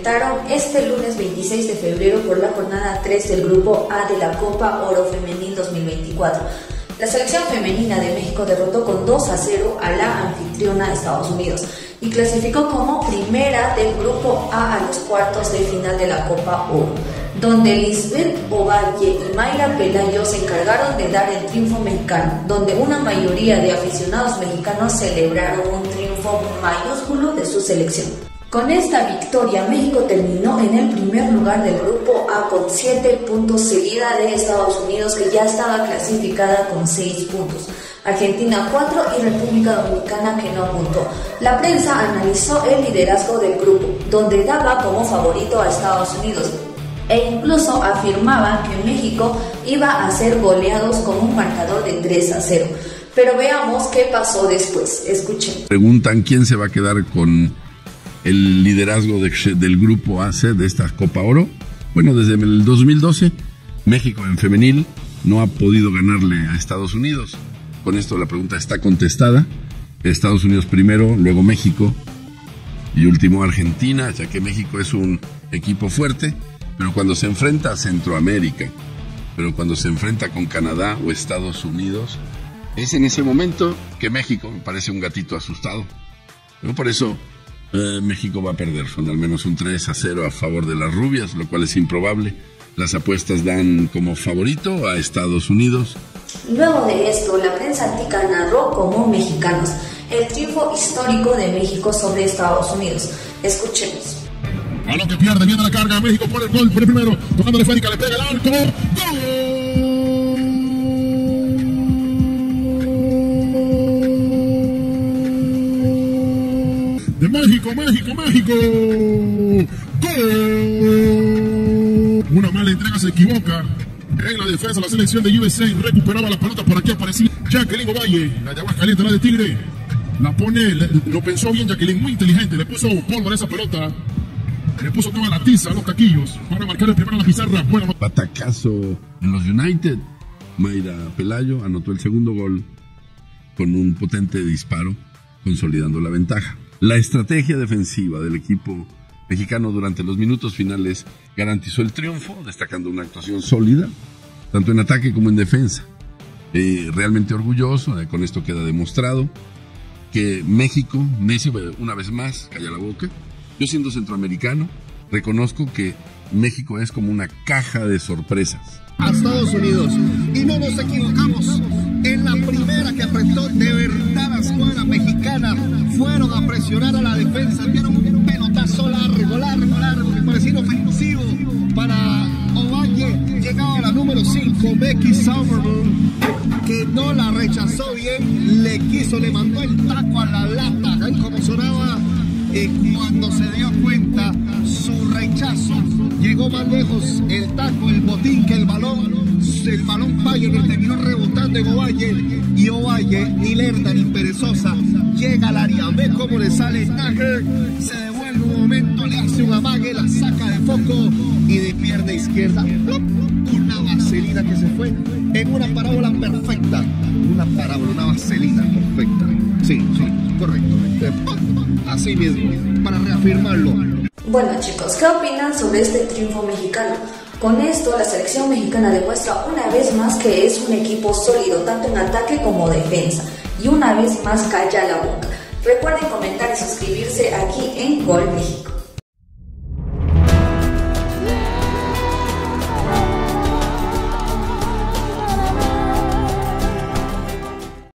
enfrentaron este lunes 26 de febrero por la jornada 3 del Grupo A de la Copa Oro Femenil 2024. La selección femenina de México derrotó con 2-0 a la anfitriona Estados Unidos y clasificó como primera del Grupo A los cuartos de final de la Copa Oro, donde Lisbeth Ovalle y Mayra Pelayo se encargaron de dar el triunfo mexicano, donde una mayoría de aficionados mexicanos celebraron un triunfo mayúsculo de su selección. Con esta victoria, México terminó en el primer lugar del Grupo A con 7 puntos, seguida de Estados Unidos, que ya estaba clasificada con 6 puntos, Argentina 4 y República Dominicana, que no puntó. La prensa analizó el liderazgo del grupo, donde daba como favorito a Estados Unidos, e incluso afirmaban que México iba a ser goleados con un marcador de 3-0. Pero veamos qué pasó después. Escuchen. Preguntan quién se va a quedar con el liderazgo del Grupo AC de esta Copa Oro. Bueno, desde el 2012, México en femenil no ha podido ganarle a Estados Unidos. Con esto la pregunta está contestada. Estados Unidos primero, luego México y último Argentina, ya que México es un equipo fuerte, pero cuando se enfrenta a Centroamérica, pero cuando se enfrenta con Canadá o Estados Unidos, es en ese momento que México me parece un gatito asustado. ¿No? Por eso México va a perder, son al menos un 3-0 a favor de las rubias, lo cual es improbable. Las apuestas dan como favorito a Estados Unidos. Luego de esto, la prensa tica narró como mexicanos el triunfo histórico de México sobre Estados Unidos. Escuchemos. A lo que pierde, viene la carga, México por el gol, por el primero, tocándole Férica, le pega el arco, ¡gol! De México, ¡gol! Una mala entrega, se equivoca en la defensa, la selección de USA recuperaba la pelota, por aquí aparecía Jacqueline Ovalle, la de Aguascalientes, la de Tigre, la pone, lo pensó bien Jacqueline, muy inteligente, le puso polvo a esa pelota. Le puso toda la tiza a los taquillos para marcar el primero en la pizarra. Bueno, batacazo en los United. Mayra Pelayo anotó el segundo gol con un potente disparo, consolidando la ventaja. La estrategia defensiva del equipo mexicano durante los minutos finales garantizó el triunfo, destacando una actuación sólida, tanto en ataque como en defensa. Realmente orgulloso, con esto queda demostrado que México, Messi, una vez más, calla la boca. Yo, siendo centroamericano, reconozco que México es como una caja de sorpresas. A Estados Unidos, y no nos equivocamos, en la primera que apretó de verdad la escuadra mexicana, fueron a presionar a la defensa, dieron un pelotazo largo, que parecía ofensivo para Ovalle, llegaba a la número 5, Becky Sauerbrunn, que no la rechazó bien, le mandó el taco a la lata, ahí como sonaba. Cuando se dio cuenta su rechazo, llegó más lejos el taco, el botín, que el balón falla y terminó rebotando en Ovalle, y Ovalle, ni lerda ni perezosa, llega al área, ve cómo le sale Nager, se devuelve un momento, le hace un amague, la saca de foco y de pierna izquierda, una vaselina que se fue en una parábola perfecta, una vaselina perfecta, sí, correcto. Así mismo, para reafirmarlo. Bueno chicos, ¿qué opinan sobre este triunfo mexicano? Con esto, la selección mexicana demuestra una vez más que es un equipo sólido, tanto en ataque como defensa, y una vez más calla la boca. Recuerden comentar y suscribirse aquí en Gol México.